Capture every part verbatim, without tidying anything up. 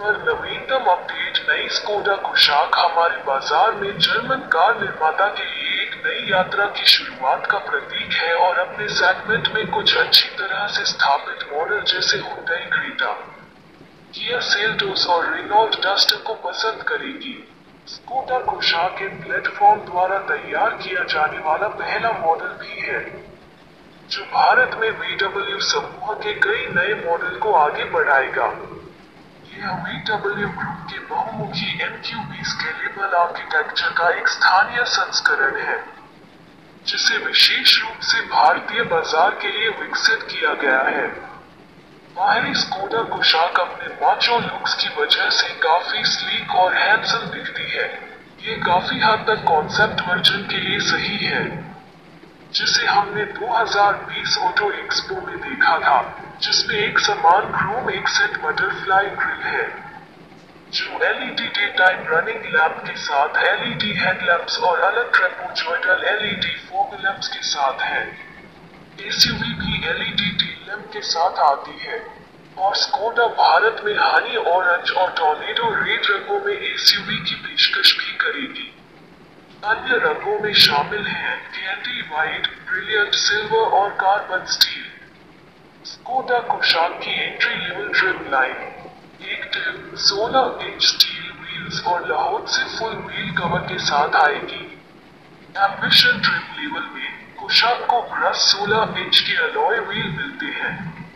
पर नवीनतम अपडेट नई स्कोडा कुशाक हमारे बाजार में जर्मन कार निर्माता के लिए एक नई यात्रा की शुरुआत का प्रतीक है और अपने सेगमेंट में कुछ अच्छी तरह से स्थापित मॉडल जैसे हुंडई क्रेटा, किया सेल्टोस और रेनॉल्ट डस्टर को पसंद करेगी। स्कोडा कुशाक इन प्लेटफॉर्म द्वारा तैयार किया जाने वाला पहला मॉडल भी है, जो भारत में वी डब्ल्यू समूह के कई नए मॉडल को आगे बढ़ाएगा। यह वी डब्ल्यू ग्रुप के बहुमुखी M Q B scalable architecture का एक स्थानीय संस्करण है, जिसे विशेष रूप से भारतीय बाजार के लिए विकसित किया गया है। बाहरी स्कोडा कुशाक अपने माचो लुक्स की वजह से काफी स्लीक और हैंडसम दिखती है। ये काफी हद तक कॉन्सेप्ट वर्जन के लिए सही है, जिसे हमने दो हज़ार बीस ऑटो एक्सपो में देखा था, जिसमें एक समान क्रोम एक्सेंट बटरफ्लाई ग्रिल है, जो L E D daytime running lamp के साथ एल ई डी हेडलैम्प्स और अलग trapezoidal L E D fog lamps के साथ है। एस यू वी भी L E D tail lamp के साथ आती है, और स्कोडा भारत में हनी ऑरेंज और टॉर्नेडो रेड रंगों में एस यू वी की पेशकश भी करेगी। अन्य रंगों में शामिल हैं कैंडी व्हाइट, ब्रिलियंट सिल्वर और कार्बन स्टील। स्कोडा कुशाक की एंट्री लेवल ट्रिम लाइन एक टिप सोलह इंच स्टील व्हील्स और लाहौर से फुल व्हील कवर के साथ आएगी। एम्बिशन ट्रिम लेवल में कुशाक को ब्रश सोलह इंच के अलॉय व्हील मिलते हैं,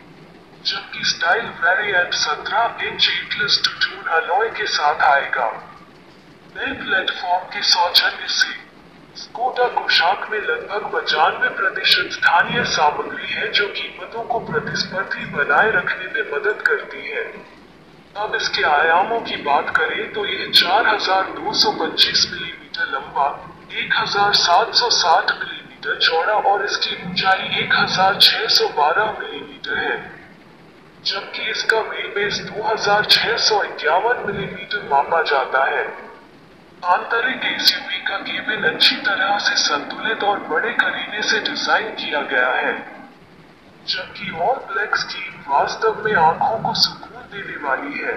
जबकि स्टाइल वेरिएंट सत्रह inch Atlas two tone alloy के साथ आएगा। नए प्लेटफॉर्म के सौजन्य से स्कोडा कुशाक में लगभग पचानवे प्रतिशत स्थानीय सामग्री है, जो कीमतों को प्रतिस्पर्धी बनाए रखने में मदद करती है। अब इसके आयामों की बात करें तो यह चार हज़ार दो सौ पच्चीस मिलीमीटर लंबा, एक हज़ार सात सौ साठ मिलीमीटर चौड़ा और इसकी ऊंचाई एक हज़ार छह सौ बारह मिलीमीटर है, जबकि इसका व्हील बेस दो हज़ार छह सौ इक्यावन मिलीमीटर मापा जाता है। आंतरिक एस यू वी का केबिन अच्छी तरह से संतुलित और बड़े करीने से डिजाइन किया गया है, जबकि ऑल ब्लैक स्कीम वास्तव में आंखों को सुकून देने वाली है।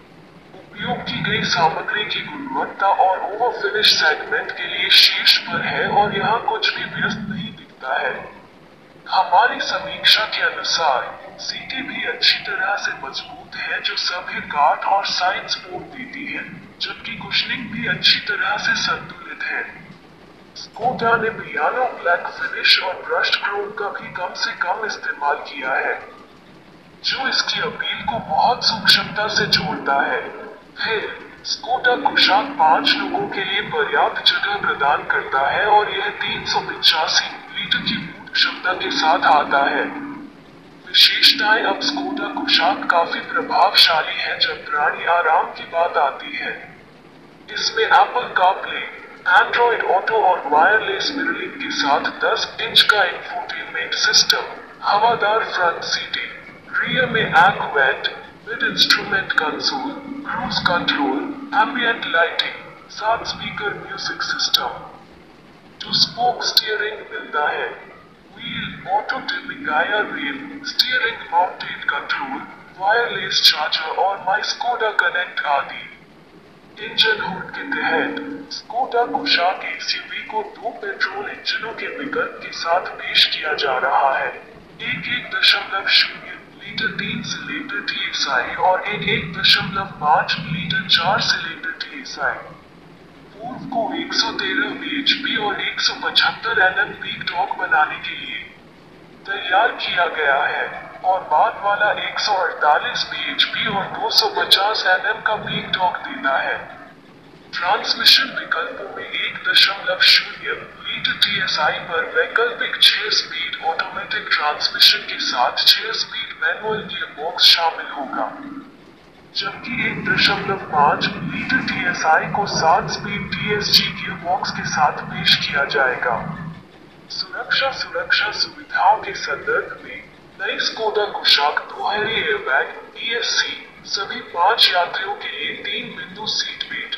उपयोग की गई सामग्री की गुणवत्ता और ओवर फिनिश सेगमेंट के लिए शीर्ष पर है और यहाँ कुछ भी व्यस्त नहीं दिखता है। हमारी समीक्षा के अनुसार सीटें भी अच्छी तरह से मजबूत है, जो सभी काठ और साइड सपोर्ट देती है, जबकि कुशनिंग भी अच्छी तरह से संतुलित है। स्कोडा ने पियानो ब्लैक फिनिश और ब्रश्ड क्रोम का भी कम से कम इस्तेमाल किया है, जो इसकी अपील को बहुत सूक्ष्मता से जोड़ता है। फिर स्कोडा कुशाक पांच लोगों के लिए पर्याप्त जगह प्रदान करता है और यह तीन सौ पिचासी लीटर की बूट क्षमता के साथ आता है। विशेषताएं अब स्कोडा कुशाक काफी प्रभावशाली है जब प्राणी आराम की बात आती है। इसमें एप्पल कारप्ले, एंड्रॉइड ऑटो और वायरलेस मिररिंग के साथ दस इंच का इंफोटेनमेंट सिस्टम, हवादार फ्रंट सीटें, रियर में एक्वेंट, mid instrument console, cruise control, ambient lighting, सात speaker music system, two spoke steering मिलता है, व्हील ऑटो डिमिंग आयर रेल, steering mounted control, wireless charger और माई स्कोडा कनेक्ट आदि। इंजन हुड के तहत Skoda Kushaq S U V को दो पेट्रोल इंजनों के विकल्प के साथ पेश किया जा रहा है, एक एक दशमलव शून्य लीटर तीन सिलेंडर टी एस आई और एक एक दशमलव पाँच लीटर चार सिलेंडर टी एस आई। पूर्व को एक सौ तेरह बी एच पी और एक सौ पचहत्तर एन एम पीक टॉर्क बनाने के लिए तैयार किया गया है, और बाद वाला एक सौ अड़तालीस बी एच पी और दो सौ पचास एन एम का पीक टॉर्क देता है। ट्रांसमिशन विकल्पों में एक दशमलव शून्य लीटर टी एस आई पर वैकल्पिक छह स्पीड ऑटोमेटिक ट्रांसमिशन के साथ छह स्पीड मैनुअल गियरबॉक्स शामिल होगा, जबकि एक दशमलव पाँच लीटर टी एस आई को सात speed T S G gearbox के साथ पेश किया जाएगा। सुरक्षा सुरक्षा सुविधाओं के संदर्भ में नई स्कोडा कुशाक दोहरी एयरबैग, ई एस सी, सभी पांच यात्रियों के लिए तीन बिंदु सीट बेल्ट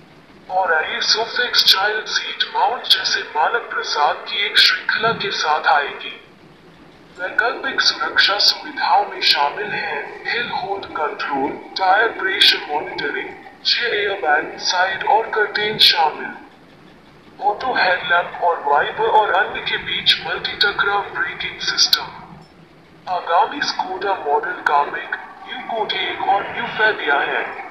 और आईएसओफिक्स चाइल्ड सीट माउंट जैसे मानक प्रसाद की एक श्रृंखला के साथ आएगी। वैकल्पिक सुरक्षा सुविधाओं में शामिल है hill hold control, tyre pressure monitoring, छह एयरबैग, साइड और कर्टेन शामिल, ऑटो हेडलैम्प और वाइपर और अन्य के बीच मल्टी टकराव ब्रेकिंग सिस्टम। आगामी Skoda model Kamiq, new Kodiaq और न्यू फेबिया है।